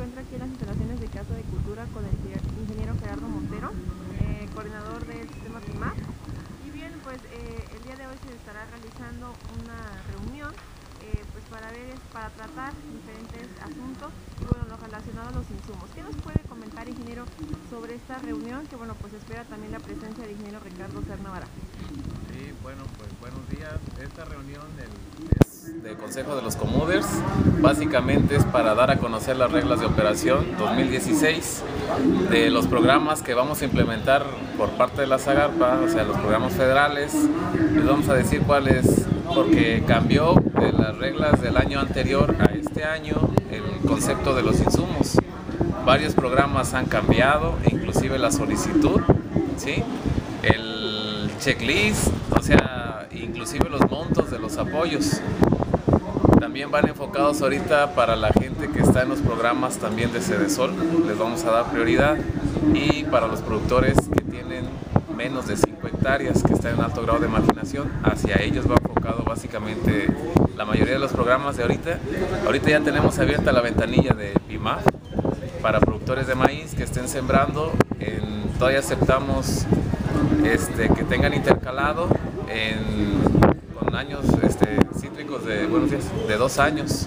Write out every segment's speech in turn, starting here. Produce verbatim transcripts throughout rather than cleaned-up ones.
encuentro aquí en las instalaciones de Casa de Cultura con el ingeniero Gerardo Montero, eh, coordinador del sistema P I M A F. Y bien, pues eh, el día de hoy se estará realizando una reunión eh, pues para ver, para tratar diferentes asuntos y bueno, lo relacionado a los insumos. ¿Qué nos puede comentar, ingeniero, sobre esta reunión? Que bueno, pues espera también la presencia del ingeniero Ricardo Serna Barajas. Sí, bueno, pues buenos días. Esta reunión del, es de Consejo de los Comuders, básicamente es para dar a conocer las reglas de operación dos mil dieciséis de los programas que vamos a implementar por parte de la Zagarpa, o sea, los programas federales. Les vamos a decir cuáles, porque cambió de las reglas del año anterior a este año el concepto de los insumos. Varios programas han cambiado, inclusive la solicitud, ¿sí? El checklist, o sea, inclusive los montos de los apoyos. También van enfocados ahorita para la gente que está en los programas también de Sedesol, les vamos a dar prioridad, y para los productores que tienen menos de cinco hectáreas, que están en alto grado de marginación, hacia ellos va enfocado básicamente la mayoría de los programas de ahorita. Ahorita ya tenemos abierta la ventanilla de P I M A F para productores de maíz que estén sembrando. En, todavía aceptamos este, que tengan intercalado en, con años este, cítricos de, buenos días, de dos años.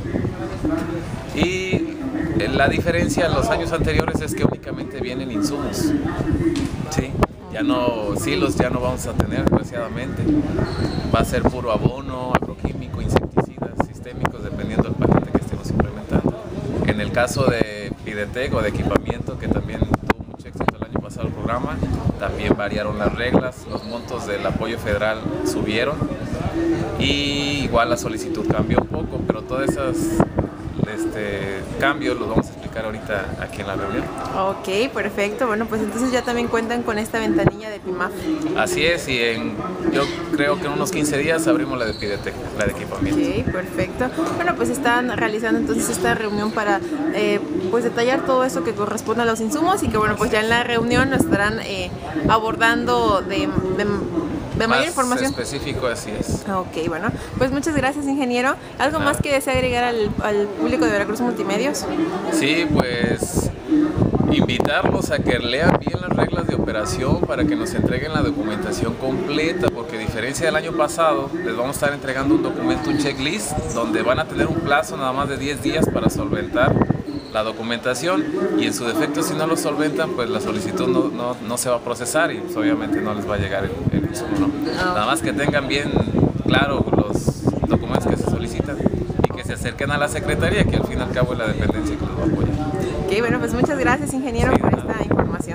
Y la diferencia en los años anteriores es que únicamente vienen insumos, ¿sí? Ya no, silos ya no vamos a tener, desgraciadamente. Va a ser puro abono, agroquímico, insecticidas, sistémicos, dependiendo del paquete que estemos implementando. En el caso de Pidetec o de equipamiento, que también tuvo mucho éxito el año pasado el programa, también variaron las reglas, los montos del apoyo federal subieron y igual la solicitud cambió un poco, pero todos esos este, cambios los vamos a explicar ahorita aquí en la reunión. Ok, perfecto. Bueno, pues entonces ya también cuentan con esta ventanilla de P I M A F. Así es, y en, yo creo que en unos quince días abrimos la de Pidetec, la de equipamiento. Ok, perfecto. Bueno, pues están realizando entonces esta reunión para eh, pues detallar todo eso que corresponde a los insumos y que bueno, pues ya en la reunión nos estarán eh, abordando de, de de mayor más información. Específico, así es. Ok, bueno, pues muchas gracias, ingeniero. ¿Algo Nada. más que desea agregar al, al público de Veracruz Multimedios? Sí, pues invitarlos a que lean bien las reglas de operación para que nos entreguen la documentación completa, porque a diferencia del año pasado, les vamos a estar entregando un documento, un checklist, donde van a tener un plazo nada más de diez días para solventar la documentación, y en su defecto, si no lo solventan, pues la solicitud no, no, no se va a procesar y pues, obviamente no les va a llegar el, el insumo, ¿no? Oh. Nada más que tengan bien claro los documentos que se solicitan y que se acerquen a la Secretaría, que al fin y al cabo es la dependencia que los va a apoyar. Ok, bueno, pues muchas gracias, ingeniero, Sí, por nada. esta información.